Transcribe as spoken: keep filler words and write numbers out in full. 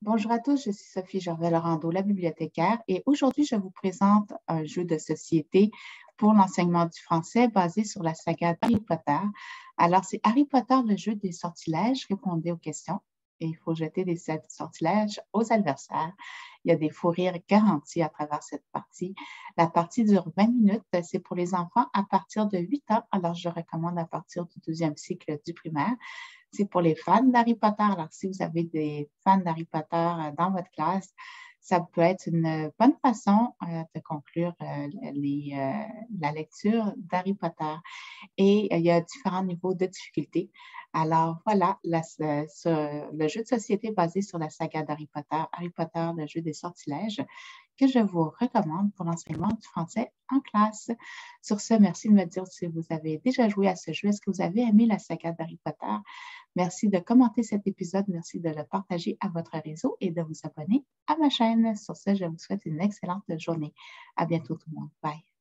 Bonjour à tous, je suis Sophie Gervais-Laurando, la bibliothécaire, et aujourd'hui, je vous présente un jeu de société pour l'enseignement du français basé sur la saga d'Harry Potter. Alors, c'est Harry Potter, le jeu des sortilèges. Répondez aux questions et il faut jeter des sortilèges aux adversaires. Il y a des fous rires garantis à travers cette partie. La partie dure vingt minutes. C'est pour les enfants à partir de huit ans. Alors, je recommande à partir du deuxième cycle du primaire. C'est pour les fans d'Harry Potter. Alors, si vous avez des fans d'Harry Potter euh, dans votre classe, ça peut être une bonne façon euh, de conclure euh, les, euh, la lecture d'Harry Potter. Et euh, il y a différents niveaux de difficulté. Alors, voilà, la- ce- ce- le jeu de société basé sur la saga d'Harry Potter, Harry Potter, le jeu des sortilèges, que je vous recommande pour l'enseignement du français en classe. Sur ce, merci de me dire si vous avez déjà joué à ce jeu. Est-ce que vous avez aimé la saga d'Harry Potter? Merci de commenter cet épisode. Merci de le partager à votre réseau et de vous abonner à ma chaîne. Sur ce, je vous souhaite une excellente journée. À bientôt tout le monde. Bye.